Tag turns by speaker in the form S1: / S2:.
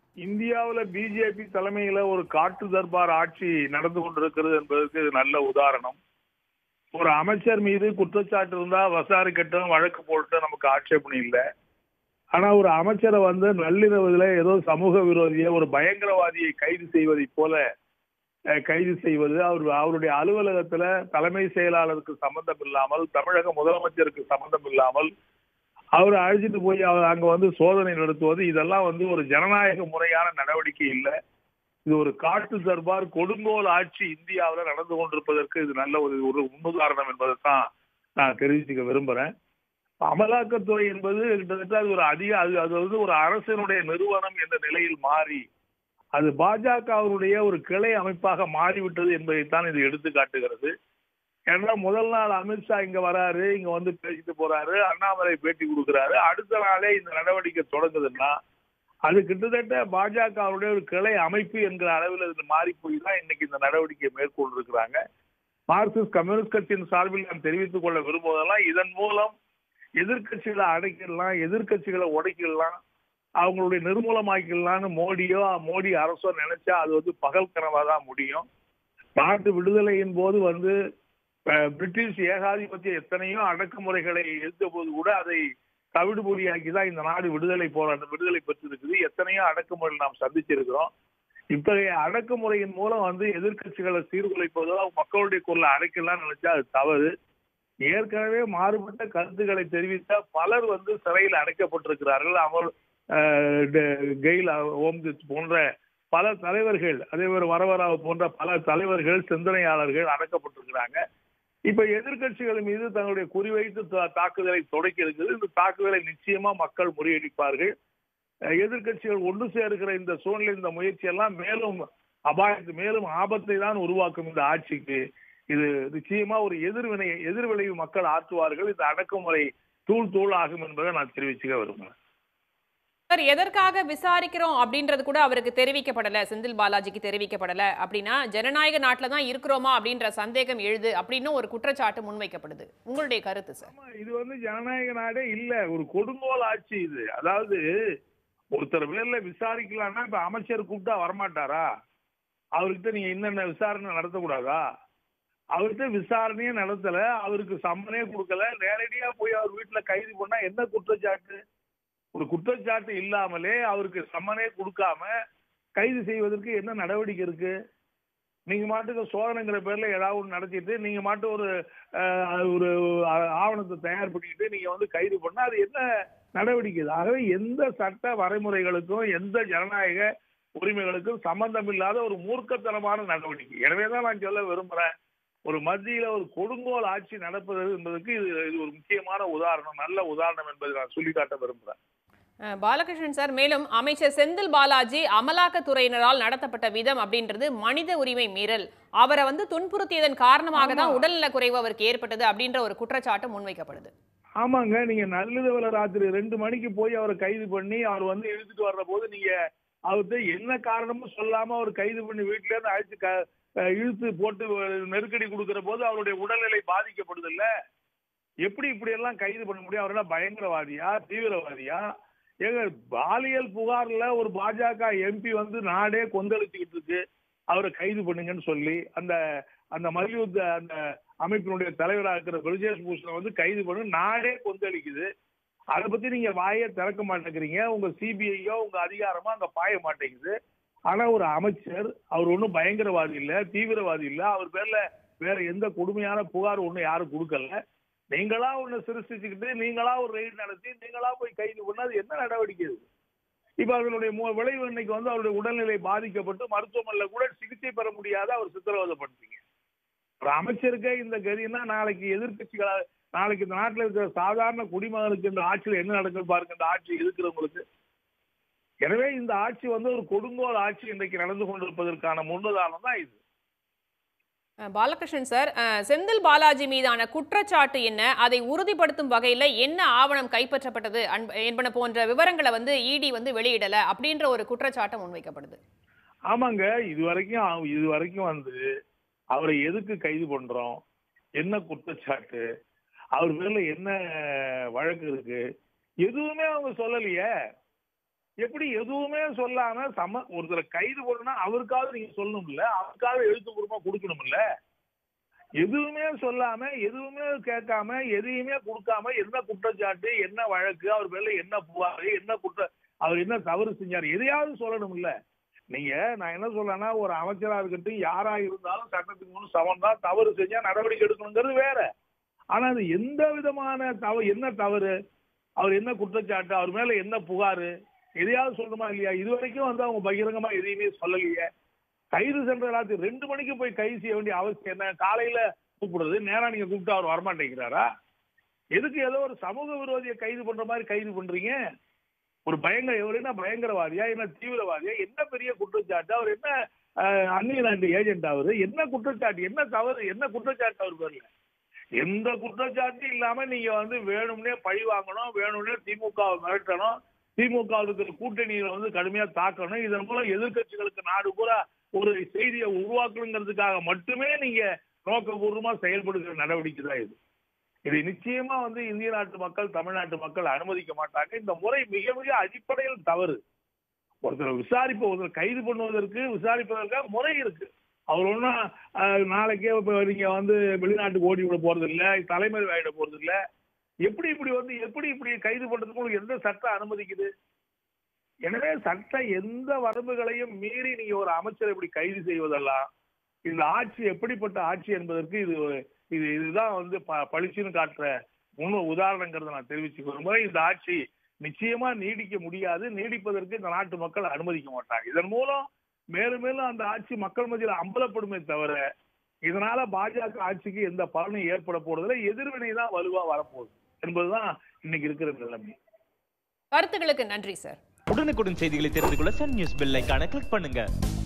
S1: இந்தியாவுல பிஜேபி தலைமையில ஒரு காட்டு தர்பார் ஆட்சி நடந்து கொண்டிருக்கிறது என்பதற்கு இது நல்ல உதாரணம். ஒரு அமைச்சர் மீது குற்றச்சாட்டு இருந்தா விசாரிக்கட்டும், வழக்கு போட்டு நமக்கு ஆட்சேபணி இல்லை. ஆனா ஒரு அமைச்சரை நள்ளிரவுல ஏதோ சமூக விரோதியை, ஒரு பயங்கரவாதியை கைது செய்வதை போல கைது செய்வது, அவருடைய அலுவலகத்துல தலைமை செயலாளருக்கு சம்பந்தம் இல்லாமல், தமிழக முதலமைச்சருக்கு சம்பந்தம் இல்லாமல் அவரை அழைச்சிட்டு போய் அங்க சோதனை நடத்துவது, இதெல்லாம் ஒரு ஜனநாயக முறையான நடவடிக்கை இல்லை. இது ஒரு காட்டு தர்பார் கொடுங்கோல் ஆட்சி இந்தியாவில் நடந்து கொண்டிருப்பதற்கு இது நல்ல ஒரு முன்னுதாரணம் என்பதை தான் நான் தெரிவிச்சுக்க விரும்புறேன். அமலாக்கத்துறை என்பது கிட்டத்தட்ட அது ஒரு அரசினுடைய நிறுவனம் என்ற நிலையில் மாறி அது பாஜகவுடைய ஒரு கிளை அமைப்பாக மாறிவிட்டது என்பதைத்தான் இது எடுத்து காட்டுகிறது. ஏன்னா முதல் நாள் அமித்ஷா இங்க வராரு, இங்க பேசிட்டு போறாரு, அண்ணாமலை பேட்டி கொடுக்கிறாரு, அடுத்த நாளே இந்த நடவடிக்கை தொடங்குதுன்னா அது கிட்டத்தட்ட பாஜகவுடைய ஒரு கிளை அமைப்பு என்கிற அளவில் இது மாறி போய் தான் இன்னைக்கு இந்த நடவடிக்கையை மேற்கொண்டிருக்கிறாங்க. மார்க்சிஸ்ட் கம்யூனிஸ்ட் கட்சியின் சார்பில் நான் தெரிவித்துக் கொள்ள விரும்புவதெல்லாம், இதன் மூலம் எதிர்கட்சிகளை அடைக்கிடலாம், எதிர்கட்சிகளை உடைக்கிடலாம், அவங்களுடைய நிர்மூலமாக்கிடலாம்னு மோடி அரசோ நினைச்சா அது பகல் கனவா தான் முடியும். நாட்டு விடுதலையின் போது பிரிட்டிஷ் ஏகாதிபத்திய எத்தனையோ அடக்குமுறைகளை எதிர்த்த போது கூட அதை தவிடுபொடியாக்கி தான் இந்த நாடு விடுதலை பெற்றிருக்குது. எத்தனையோ அடக்குமுறை நாம் சந்திச்சிருக்கிறோம். இத்தகைய அடக்குமுறையின் மூலம் எதிர்கட்சிகளை சீர்குலைப்பதோ மக்களுடைய குரலை அடைக்கலாம் நினைச்சா அது தவறு. ஏற்கனவே மாறுபட்ட கருத்துக்களை தெரிவித்த பலர் சிறையில் அடைக்கப்பட்டிருக்கிறார்கள். அமல் கெயில் ஓம்ஜித் போன்ற பல தலைவர்கள், அதே மாதிரி வரவராவ் போன்ற பல தலைவர்கள், சிந்தனையாளர்கள் அடக்கப்பட்டிருக்கிறாங்க. இப்ப எதிர்கட்சிகள் மீது தங்களுடைய குறிவைத்து தாக்குதலை தொடக்கி இருக்குது. இந்த தாக்குதலை நிச்சயமா மக்கள் முறியடிப்பார்கள். எதிர்கட்சிகள் ஒன்று சேர்க்கிற இந்த சூழ்நிலை, இந்த முயற்சி எல்லாம் மேலும் ஆபத்தை தான் உருவாக்கும் இந்த ஆட்சிக்கு. இது நிச்சயமா ஒரு எதிர்விளைவு மக்கள் ஆற்றுவார்கள். இந்த அடக்குமுறை தூள் ஆகும் என்பதை நான் தெரிவிச்சுக்க விரும்புகிறேன்.
S2: சார், எதற்காக விசாரிக்கிறோம் அப்படின்றது கூட அவருக்கு தெரிவிக்கப்படல, செந்தில் பாலாஜிக்கு தெரிவிக்கப்படல அப்படின்னா ஜனநாயக நாட்டில தான் இருக்கிறோமா அப்படின்ற சந்தேகம் எழுது அப்படின்னு ஒரு குற்றச்சாட்டு முன்வைக்கப்படுது. உங்களுடைய கருத்து சார்?
S1: இது ஜனநாயக நாடே இல்ல, ஒரு கொடுங்கோல் ஆட்சி இது. அதாவது ஒருத்தர் பேர்ல விசாரிக்கலாம்னா இப்ப அமைச்சர் கூப்பிட்டா வரமாட்டாரா? அவர்கிட்ட நீங்க என்னென்ன விசாரணை நடத்தக்கூடாதா? அவர்கிட்ட விசாரணையே நடத்தல, அவருக்கு சம்மனே கொடுக்கல, நேரடியா போய் அவர் வீட்டுல கைது பண்ணா என்ன குற்றச்சாட்டு? ஒரு குற்றச்சாட்டு இல்லாமலே அவருக்கு சம்மனே கொடுக்காம கைது செய்வதற்கு என்ன நடவடிக்கை இருக்கு? நீங்க மாட்டுக்கு சோதனைங்கிற பேர்ல ஏதாவது ஒன்று நடத்திட்டு நீங்க மாட்டு ஒரு ஆவணத்தை தயார் பண்ணிட்டு நீங்க கைது பண்ணா அது என்ன நடவடிக்கை? ஆகவே எந்த சட்ட வரைமுறைகளுக்கும் எந்த ஜனநாயக உரிமைகளுக்கும் சம்பந்தம் இல்லாத ஒரு மூர்க்கத்தனமான நடவடிக்கை. எனவேதான் நான் சொல்ல விரும்புறேன், ஒரு மத்தியில ஒரு கொடுங்கோல் ஆட்சி நடப்பது என்பதற்கு இது ஒரு முக்கியமான உதாரணம், நல்ல உதாரணம் என்பதை நான் சொல்லிக்காட்ட விரும்புறேன்.
S2: பாலகிருஷ்ணன் சார், மேலும் அமைச்சர் செந்தில் பாலாஜி அமலாக்கத்துறையினரால் நடத்தப்பட்ட விதம் அப்படின்றது மனித உரிமை மீறல், அவரை துன்புறுத்தியதன் காரணமாக தான் உடல்நல குறைவு அவருக்கு ஏற்பட்டது அப்படின்ற ஒரு குற்றச்சாட்டு முன்வைக்கப்படுது.
S1: ஆமாங்க, நீங்க நள்ளிரவுல ராத்திரி 2 மணிக்கு போய் அவரை கைது பண்ணி அவர் இழுத்துட்டு வர்ற போது நீங்க அவர்கிட்ட என்ன காரணமும் சொல்லாம அவர் கைது பண்ணி வீட்டுல இருந்து அழைச்சு இழுத்து போட்டு நெருக்கடி கொடுக்கிற போது அவருடைய உடல்நிலை பாதிக்கப்படுது இல்ல? எப்படி இப்படி எல்லாம் கைது பண்ண முடியும்? அவரெல்லாம் பயங்கரவாதியா, தீவிரவாதியா? ஏங்க, பாலியல் புகார்ல ஒரு பாஜக எம்பி நாடே கொந்தளிச்சுக்கிட்டு இருக்கு, அவரை கைது பண்ணுங்கன்னு சொல்லி அந்த மல்யுத்த அந்த அமைப்பினுடைய தலைவராக இருக்கிற பிரஜேஷ் பூஷனை கைது பண்ணு நாடே கொந்தளிக்குது. அதை பத்தி நீங்க வாயே திறக்க மாட்டேங்கிறீங்க. உங்க சிபிஐயோ உங்க அதிகாரமோ அங்க பாய மாட்டேங்குது. ஆனா ஒரு அமைச்சர், அவர் ஒன்றும் பயங்கரவாதி இல்ல, தீவிரவாதி இல்ல, அவர் பேர்ல வேற எந்த கொடுமையான புகார் ஒண்ணு யாரும் கொடுக்கல. நீங்களா ஒண்ணு சிருஷ்டிச்சுக்கிட்டு நீங்களா ஒரு ரெய்டு நடத்தி நீங்களா போய் கைது பண்ணா அது என்ன நடவடிக்கை? இப்ப அதனுடைய விளைவு இன்னைக்கு அவருடைய உடல்நிலை பாதிக்கப்பட்டு மருத்துவமனையில கூட சிகிச்சை பெற முடியாத அவர் சித்திரவதைப்படுறீங்க. ஒரு அமைச்சருக்கே இந்த கதினா நாளைக்கு எதிர்கட்சிகளா, நாளைக்கு இந்த நாட்டில் இருக்கிற சாதாரண குடிமகனுக்கு இந்த ஆட்சியில் என்ன நடக்குன்னு பாருங்க, இந்த ஆட்சி இருக்கிறவங்களுக்கு. எனவே இந்த ஆட்சி ஒரு கொடுங்கோல் ஆட்சி இன்றைக்கு நடந்து கொண்டிருப்பதற்கான முன்னுதாரணம் தான் இது.
S2: பாலகிருஷ்ணன் சார், செந்தில் பாலாஜி மீதான குற்றச்சாட்டு என்ன, அதை உறுதிப்படுத்தும் வகையில் என்ன ஆவணம் கைப்பற்றப்பட்டது என்பன போன்ற விவரங்களை இடி வெளியிடல அப்படின்ற ஒரு குற்றச்சாட்டு முன்வைக்கப்படுது.
S1: ஆமாங்க, இதுவரைக்கும் அவரை எதுக்கு கைது பண்றோம், என்ன குற்றச்சாட்டு, அவர் பேர்ல என்ன வழக்கு இருக்கு, எதுவுமே அவங்க சொல்லலையே. எப்படி எதுவுமே சொல்லாம ஒருத்தரை கைது பண்ணா அவருக்காவது நீங்க சொல்லணும்ல, அவருக்காவது எழுத்துப்பூர்வமா கொடுக்கணும்ல. எதுவுமே சொல்லாம, எதுவுமே கேட்காம, எதையுமே கொடுக்காம என்ன குற்றச்சாட்டு, என்ன வழக்கு, அவர் மேல என்ன புகார், என்ன அவர் என்ன தவறு செஞ்சாரு, எதையாவது சொல்லணும்ல. நீங்க நான் என்ன சொல்றேன்னா, ஒரு அமைச்சரா இருக்கட்டும், யாரா இருந்தாலும் சட்டத்துக்கு முன் சமம் தான். தவறு செஞ்சா நடவடிக்கை எடுக்கணுங்கிறது வேற. ஆனா அது எந்த விதமான என்ன தவறு, அவர் என்ன குற்றச்சாட்டு, அவர் மேல என்ன புகாரு, எதையாவது சொல்லணுமா இல்லையா? இதுவரைக்கும் அவங்க பகிரங்கமா எதையுமே சொல்லலையே. கைது சென்ற 2 மணிக்கு போய் கைது செய்ய வேண்டிய அவசியம் என்ன? காலையில கூப்பிடுறது, நேரம் நீங்க கூப்பிட்டு அவர் வரமாட்டேங்கிறாரா? எதுக்கு ஏதோ ஒரு சமூக விரோதியை கைது பண்ற மாதிரி கைது பண்றீங்க? ஒரு என்ன பயங்கரவாதியா, என்ன தீவிரவாதியா, என்ன பெரிய குற்றச்சாட்டு, அவர் என்ன அந்நிய நாட்டு ஏஜென்ட், அவரு என்ன குற்றச்சாட்டு, என்ன தவறு, என்ன குற்றச்சாட்டு அவர் பேர்ல? எந்த குற்றச்சாட்டும் இல்லாம நீங்க வேணும்னே பழி வாங்கணும், வேணும்னே திமுகவை மிரட்டணும், திமுக இருக்கிற கூட்டணியில கடுமையா தாக்கணும், இதன் மூலம் எதிர்கட்சிகளுக்கு நாடு பூரா ஒரு செய்தியை உருவாக்கணுங்கிறதுக்காக மட்டுமே நீங்க நோக்கபூர்வமா செயல்படுகிற நடவடிக்கை தான் இது. இதை நிச்சயமா இந்திய நாட்டு மக்கள், தமிழ்நாட்டு மக்கள் அனுமதிக்க மாட்டாங்க. இந்த முறை மிக மிக அடிப்படையில் தவறு. ஒருத்தர் கைது பண்ணுவதற்கு, விசாரிப்பதற்காக முறை இருக்கு. அவர் ஒன்னும் நாளைக்கே நீங்க வெளிநாட்டுக்கு ஓடி விட போறது இல்ல, தலைமை ஆயிட போறது இல்ல. எப்படி இப்படி கைது பண்றதுக்கு எந்த சட்டம் அனுமதிக்குது? எனவே சட்டம் எந்த வரம்புகளையும் மீறி நீங்க ஒரு அமைச்சரை இப்படி கைது செய்வதெல்லாம் இந்த ஆட்சி எப்படிப்பட்ட ஆட்சி என்பதற்கு இதுதான் பளிச்சுன்னு காட்டுற உதாரணங்கிறத நான் தெரிவிச்சுக்கிறேன். இந்த ஆட்சி நிச்சயமா நீடிக்க முடியாது. நீடிப்பதற்கு இந்த நாட்டு மக்கள் அனுமதிக்க மாட்டாங்க. இதன் மூலம் மேலும் மேலும் அந்த ஆட்சி மக்கள் மத்தியில் அம்பலப்படுமே தவிர இதனால பாஜக ஆட்சிக்கு எந்த பலனும் ஏற்பட போறதில்லை. எதிர்வினை தான் வலுவா வரப்போகுது என்பதுதான் இன்னைக்கு இருக்கிற நிலைமை.
S2: கருத்துக்களுக்கு நன்றி சார்.
S3: உடனுக்குடன் செய்திகளை தெரிந்து கொள்ள சன் நியூஸ் பெல் ஐகானை கிளிக் பண்ணுங்க.